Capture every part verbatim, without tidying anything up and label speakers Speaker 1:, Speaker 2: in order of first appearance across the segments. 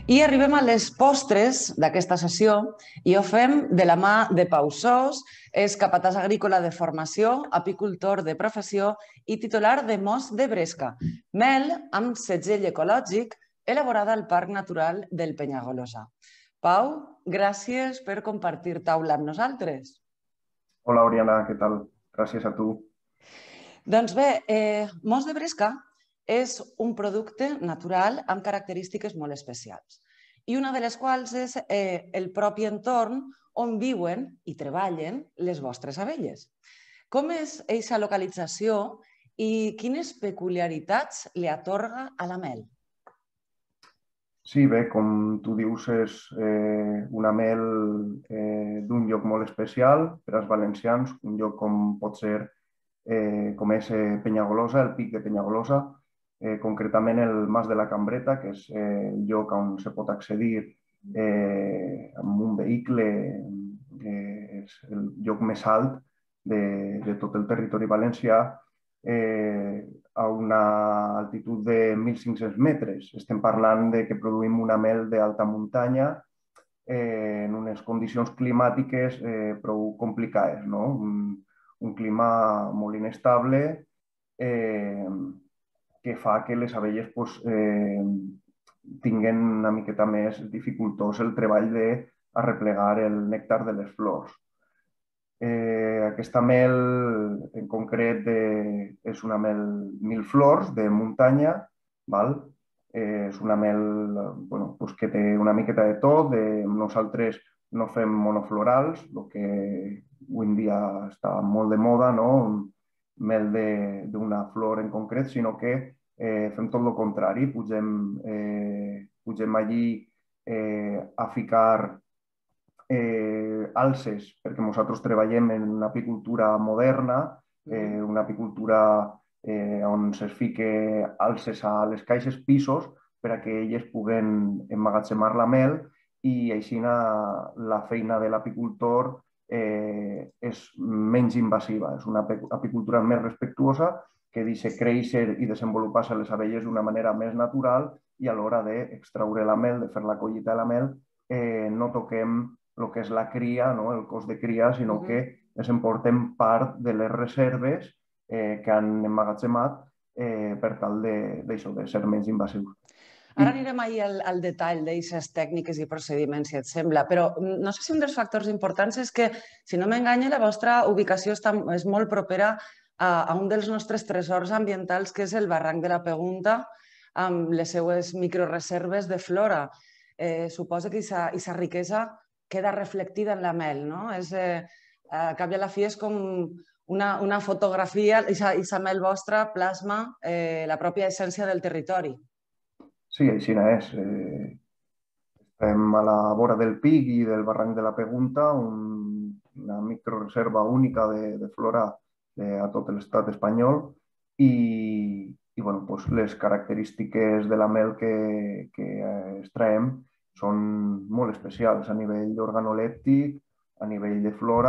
Speaker 1: I arribem a les postres d'aquesta sessió i ho fem de la mà de Pau Sos, és capatàs agrícola de formació, apicultor de professió i titular de Mos de Bresca, mel amb segell ecològic elaborada al Parc Natural del Penyagolosa. Pau, gràcies per compartir taula amb nosaltres.
Speaker 2: Hola, Oriana, què tal? Gràcies a tu.
Speaker 1: Doncs bé, eh, Mos de Bresca és un producte natural amb característiques molt especials i una de les quals és eh, el propi entorn on viuen i treballen les vostres abelles. Com és aquesta localització i quines peculiaritats li atorga a la mel?
Speaker 2: Sí, bé, com tu dius, és eh, una mel eh, d'un lloc molt especial per als valencians, un lloc com pot ser, eh, com és eh, Penyagolosa, el Pic de Penyagolosa, eh, concretament el Mas de la Cambreta, que és eh, el lloc on se pot accedir eh, amb un vehicle, eh, és el lloc més alt de, de tot el territori valencià, eh, a una altitud de mil cinc-cents metres. Estem parlant de que produïm una mel d'alta muntanya eh, en unes condicions climàtiques eh, prou complicades, no? Un, un clima molt inestable eh, que fa que les abelles pues, eh, tinguen una miqueta més dificultós el treball d'arreplegar el nèctar de les flors. Eh, aquesta mel en concret de, és una mel mil flors de muntanya, val? Eh, és una mel bueno, pues que té una miqueta de tot. De, nosaltres no fem monoflorals, el que avui en dia està molt de moda, no? Mel d'una flor en concret, sinó que eh, fem tot el contrari. Pugem, eh, pugem allí eh, a ficar Eh, alces, perquè nosaltres treballem en una apicultura moderna, eh, una apicultura eh, on es fique alces a les caixes pisos per a que elles puguen emmagatzemar la mel i així la feina de l'apicultor eh, és menys invasiva. És una apicultura més respectuosa que deixa créixer i desenvolupar-se les abelles d'una manera més natural i a l'hora d'extraure la mel, de fer la collita de la mel, eh, no toquem el que és la cria, no? El cos de cria, sinó uh-huh. que ens emportem part de les reserves eh, que han emmagatzemat eh, per tal de, d'això, de ser menys invasius.
Speaker 1: Ara anirem ahir al, al detall d'aquestes tècniques i procediments, si et sembla, però no sé si un dels factors importants és que, si no m'enganya, la vostra ubicació està, és molt propera a, a un dels nostres tresors ambientals, que és el barranc de la Pegunta, amb les seues microreserves de flora. Eh, suposa que aquesta riquesa queda reflectida en la mel, no? És, eh, a cap i a la fi és com una, una fotografia, i aquesta mel vostra plasma eh, la pròpia essència del territori.
Speaker 2: Sí, així és. Eh, estem a la vora del Pic i del barranc de la Pegunta, un, una microreserva única de, de flora de, a tot l'estat espanyol i, i bueno, pues les característiques de la mel que, que extraem són molt especials a nivell organolèptic, a nivell de flora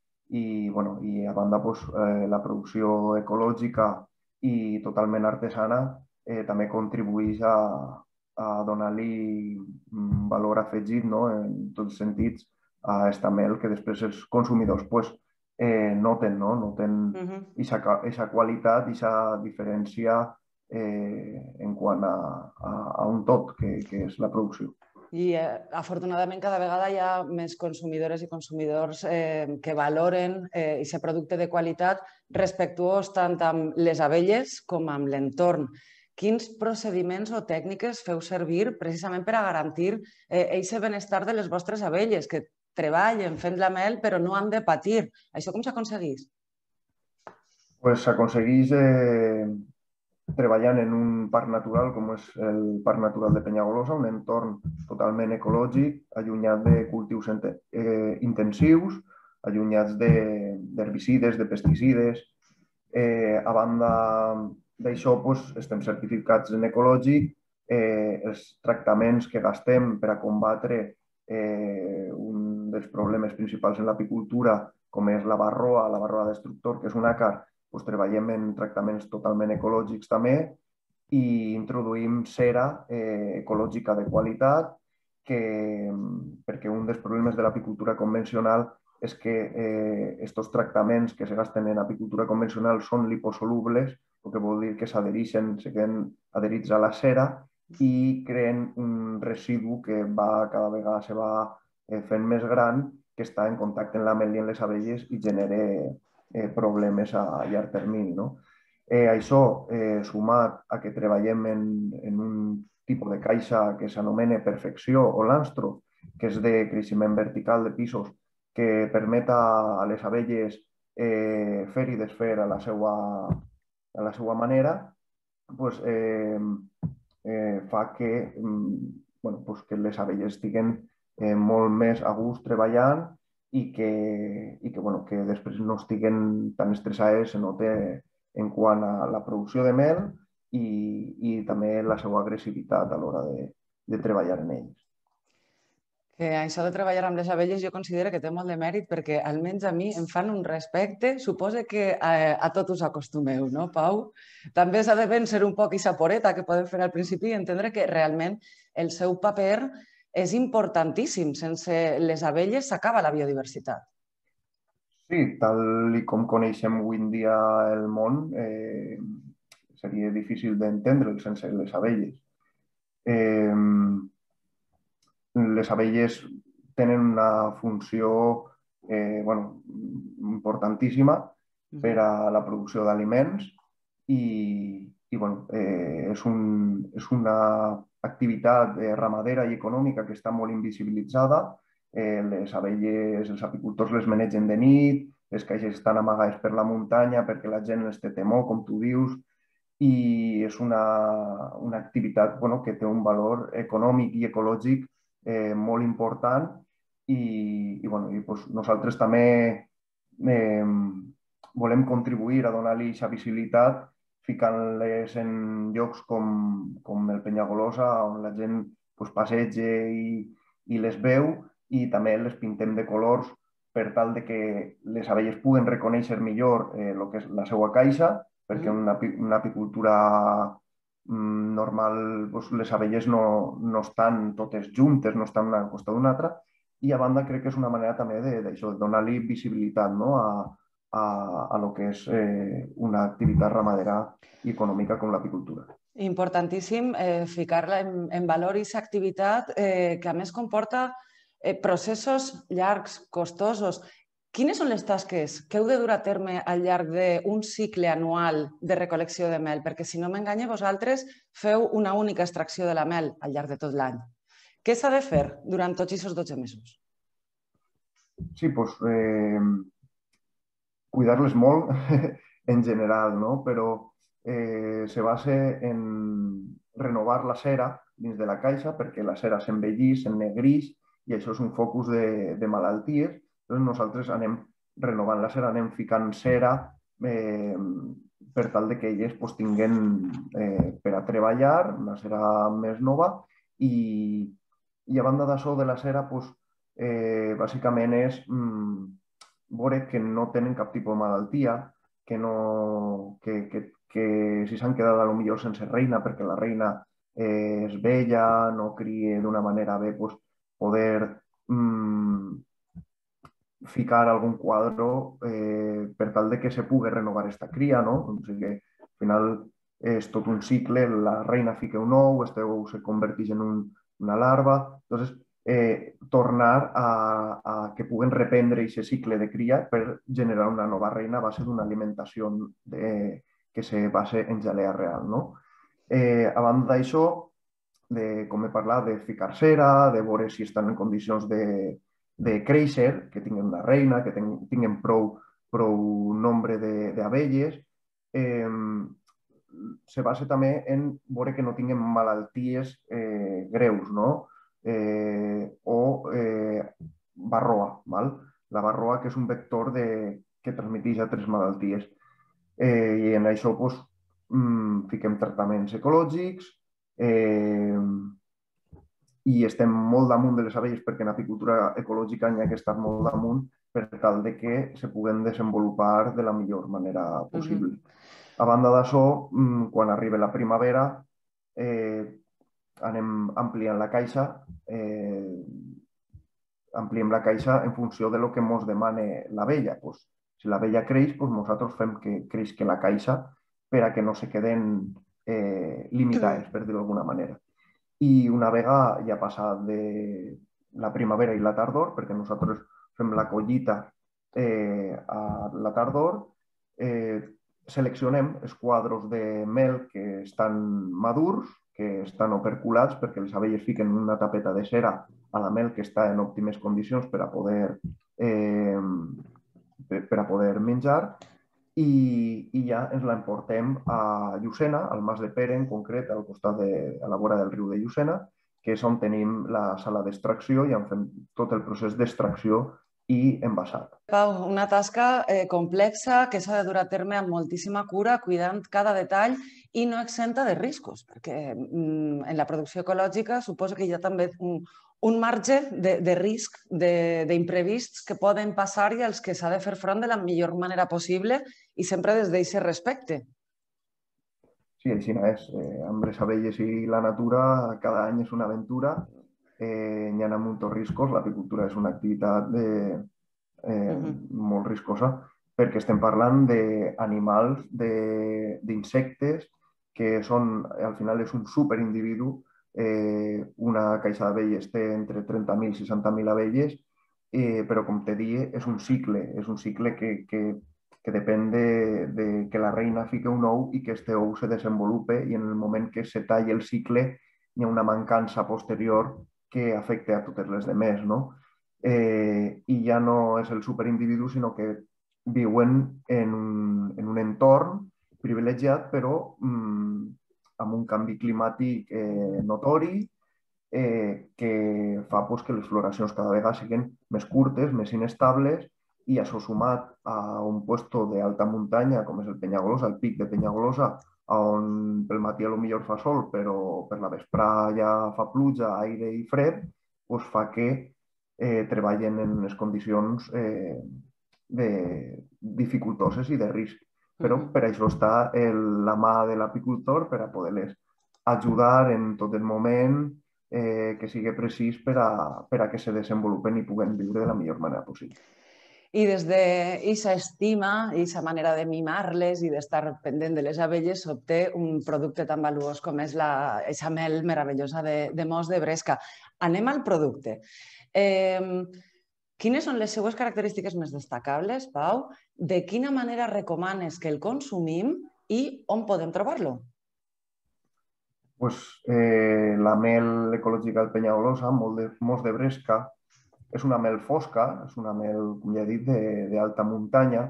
Speaker 2: i, bueno, i a banda pues, eh, la producció ecològica i totalment artesana eh, també contribueix a, a donar-li un valor afegit, no? En tots els sentits a aquesta mel que després els consumidors pues, eh, noten, no? Noten aquesta uh-huh. qualitat, aquesta diferència eh, en quant a, a, a un tot que, que és la producció.
Speaker 1: I eh, afortunadament cada vegada hi ha més consumidores i consumidors eh, que valoren aquest eh, producte de qualitat respectuós tant amb les abelles com amb l'entorn. Quins procediments o tècniques feu servir precisament per a garantir aquest eh, benestar de les vostres abelles, que treballen fent la mel però no han de patir? Això com s'aconsegueix?
Speaker 2: Pues s'aconsegueix eh, treballant en un parc natural com és el Parc Natural de Penyagolosa, un entorn totalment ecològic, allunyat de cultius eh, intensius, allunyats d'herbicides, de, de pesticides. Eh, a banda d'això, pues, estem certificats en ecològic. Eh, els tractaments que gastem per a combatre eh, un dels problemes principals en l'apicultura, com és la varroa, la varroa destructor, que és un àcar, pues, treballem en tractaments totalment ecològics també i introduïm cera eh, ecològica de qualitat que, perquè un dels problemes de l'apicultura convencional és que aquests eh, tractaments que se gasten en apicultura convencional són liposolubles, el que vol dir que s'adhereixen, se queden adherits a la cera i creen un residu que va, cada vegada se va eh, fent més gran, que està en contacte amb la mel i amb les abelles i genera eh, problemes a llarg termini. No? Eh, això, eh, sumat a que treballem en, en un tipus de caixa que s'anomena perfecció o l'anstro, que és de creixement vertical de pisos, que permet a les abelles eh, fer i desfer a la seva, a la seva manera, pues, eh, eh, fa que, bueno, pues que les abelles estiguen eh, molt més a gust treballant i que, i que, bueno, que després no estiguen tan estressades, se nota en quant a la producció de mel i, i també la seva agressivitat a l'hora de, de treballar en ells.
Speaker 1: Que això de treballar amb les abelles jo considero que té molt de mèrit perquè almenys a mi em fan un respecte, suposo que a, a tot us acostumeu, no, Pau? També s'ha de vèncer un poc aquesta poreta que podem fer al principi i entendre que realment el seu paper és importantíssim. Sense les abelles s'acaba la biodiversitat.
Speaker 2: Sí, tal i com coneixem avui en dia el món, eh, seria difícil d'entendre'l sense les abelles. Eh, les abelles tenen una funció eh, bueno, importantíssima per a la producció d'aliments i, i bueno, eh, és, un, és una activitat eh, ramadera i econòmica que està molt invisibilitzada. Eh, les abelles, els apicultors les manegen de nit, les caixes estan amagades per la muntanya perquè la gent les té temor, com tu dius, i és una, una activitat bueno, que té un valor econòmic i ecològic eh, molt important i, i, bueno, i doncs nosaltres també eh, volem contribuir a donar-li aquesta visibilitat ficant-les en llocs com, com el Penyagolosa, on la gent pues, passeja i, i les veu, i també les pintem de colors per tal de que les abelles puguen reconèixer millor eh, el que és la seva caixa, perquè en una, una apicultura mm, normal doncs, les abelles no, no estan totes juntes, no estan una al costat d'una altra, i a banda crec que és una manera també de, de, de donar-li visibilitat, no? a, a, a lo que és eh, una activitat ramadera i econòmica com l'apicultura.
Speaker 1: Importantíssim eh, ficar-la en, en valor i aquesta activitat eh, que a més comporta eh, processos llargs, costosos. Quines són les tasques que heu de dur a terme al llarg d'un cicle anual de recol·lecció de mel? Perquè, si no m'enganya, vosaltres feu una única extracció de la mel al llarg de tot l'any. Què s'ha de fer durant tots aquests dotze mesos?
Speaker 2: Sí, doncs, eh, cuidar-les molt en general, no? Però eh, se basa en renovar la cera dins de la caixa perquè la cera s'envellís, s'ennegreix i això és un focus de, de malalties. Llavors nosaltres anem renovant la cera, anem ficant cera eh, per tal de que elles pues, tinguin eh, per a treballar, una cera més nova i, i a banda d'això de la cera, pues, eh, bàsicament és mm, veure que no tenen cap tipus de malaltia, que, no, que, que, que si s'han quedat a lo millor sense reina perquè la reina eh, és vella, no cria d'una manera bé, pues, poder mm, ficar algun quadre eh, per tal de que se pugui renovar aquesta cria, no? O sigui que al final és tot un cicle, la reina fica un ou, este ou se converteix en un, una larva, entonces eh, tornar a, a que puguen reprendre aquest cicle de cria per generar una nova reina a base d'una alimentació de, que se base en gelea real, no? Eh, a banda d'això, de, com he parlat, de ficar cera, de veure si estan en condicions de, de créixer, que tinguin una reina, que tinguin prou, prou nombre d'abelles. Eh, se basa també en veure que no tinguin malalties eh, greus, no? Eh, o eh, barroa, val? La barroa que és un vector de, que transmeteix altres malalties. Eh, I en això doncs, mm, fiquem tractaments ecològics, eh, i estem molt damunt de les abelles perquè en apicultura ecològica n'hi ha que estar molt damunt per tal de que se puguen desenvolupar de la millor manera possible. Uh-huh. A banda d'això, quan arriba la primavera, eh, anem ampliant la caixa, eh, ampliem la caixa en funció de lo que ens demana l'abella. Pues, si l'abella creix, pues nosaltres fem que creixi la caixa per a que no se queden eh, limitades, per dir-ho d'alguna manera. I una vegada ja passat de la primavera i la tardor, perquè nosaltres fem la collita eh, a la tardor, eh, seleccionem els quadros de mel que estan madurs, que estan operculats, perquè les abelles fiquen una tapeta de cera a la mel que està en òptimes condicions per a poder, eh, per a poder menjar, i, i ja ens l'emportem a Llucena, al Mas de Pere en concret, al costat de, a la vora del riu de Llucena, que és on tenim la sala d'extracció i on fem tot el procés d'extracció i envasat.
Speaker 1: Pau, una tasca eh, complexa que s'ha de dur a terme amb moltíssima cura, cuidant cada detall i no exenta de riscos, perquè mm, en la producció ecològica suposo que hi ha també un, un marge de, de risc, d'imprevists que poden passar i als que s'ha de fer front de la millor manera possible i sempre des d'aquest respecte.
Speaker 2: Sí, així és. Eh, amb les abelles i la natura cada any és una aventura. Eh, hi ha molts riscos. L'apicultura és una activitat de, eh, uh-huh. molt riscosa perquè estem parlant d'animals, d'insectes, que són, al final és un superindividu. Eh, una caixa d'abelles té entre trenta mil i seixanta mil abelles, eh, però com te deia, és un cicle, és un cicle que, que que depèn de, de que la reina fique un ou i que este ou se desenvolupe i en el moment que se talla el cicle hi ha una mancança posterior que afecta a totes les demés, no? Eh, I ja no és el superindividu, sinó que viuen en un, en un entorn privilegiat, però mm, amb un canvi climàtic eh, notori, eh, que fa pues, que les floracions cada vegada siguin més curtes, més inestables, i això sumat a un puesto d'alta muntanya, com és el Penyagolosa, el pic de Penyagolosa, on pel matí a lo millor fa sol, però per la vesprà ja fa pluja, aire i fred, doncs fa que eh, treballen en unes condicions eh, de dificultoses i de risc. Però per això està el, la mà de l'apicultor per a poder-les ajudar en tot el moment eh, que sigui precís per a, per a que se desenvolupen i puguen viure de la millor manera possible.
Speaker 1: I des d'aquesta estima i aquesta manera de mimar-les i d'estar pendent de les abelles s'obté un producte tan valuós com és aquesta mel meravellosa de, de mos de bresca. Anem al producte. Eh, quines són les seues característiques més destacables, Pau? De quina manera recomanes que el consumim i on podem trobar-lo?
Speaker 2: Pues, eh, la mel ecològica del Penyagolosa, molt de, mos de bresca, és una mel fosca, és una mel, com ja he dit, d'alta muntanya.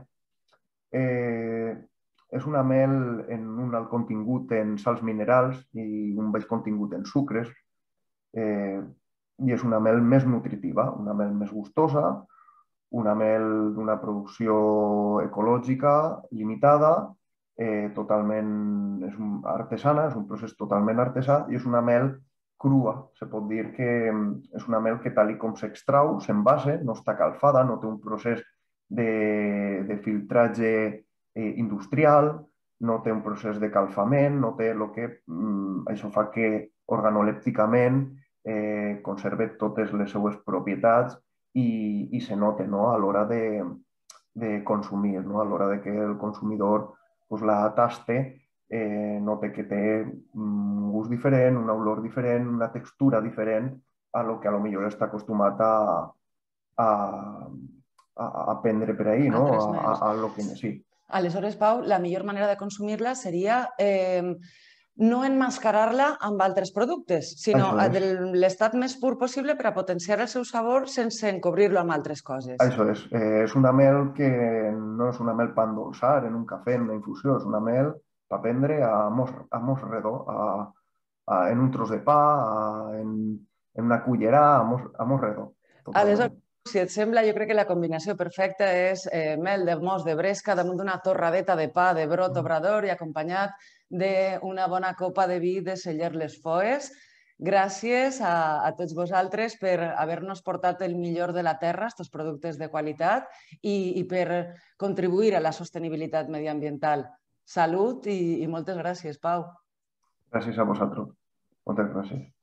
Speaker 2: Eh, és una mel en un alt contingut en sals minerals i un baix contingut en sucres. Eh, I és una mel més nutritiva, una mel més gustosa, una mel d'una producció ecològica limitada, eh, totalment és un, artesana, és un procés totalment artesà i és una mel crua. Se pot dir que és una mel que tal com s'extrau, s'envase, no està calfada, no té un procés de, de filtratge eh, industrial, no té un procés de calfament, no té el que... Mm, això fa que organolèpticament eh, conserve totes les seues propietats i, i se nota, no? A l'hora de, de consumir, no? A l'hora de que el consumidor pues, la taste, eh, nota que té un gust diferent, una olor diferent, una textura diferent a lo que a lo millor està acostumat a, a, a, a prendre per ahí, no? A, a, a lo que sí.
Speaker 1: Aleshores, Pau, la millor manera de consumir-la seria eh, no enmascarar-la amb altres productes, sinó de l'estat més pur possible per a potenciar el seu sabor sense encobrir-lo amb altres coses.
Speaker 2: Això és. Eh, és una mel que no és una mel per endolçar en un cafè, en una infusió, és una mel per prendre a mos, a mos redó, a, a, en un tros de pa, a, en, en una cullerà, a mos, a mos redó.
Speaker 1: Aleshores, si et sembla, jo crec que la combinació perfecta és eh, mel de mos de bresca damunt d'una torradeta de pa de brot obrador i acompanyat d'una bona copa de vi de celler les foes. Gràcies a, a tots vosaltres per haver-nos portat el millor de la terra, aquests productes de qualitat, i, i per contribuir a la sostenibilitat mediambiental. Salut i, i moltes gràcies, Pau.
Speaker 2: Gràcies a vosaltres. Moltes gràcies.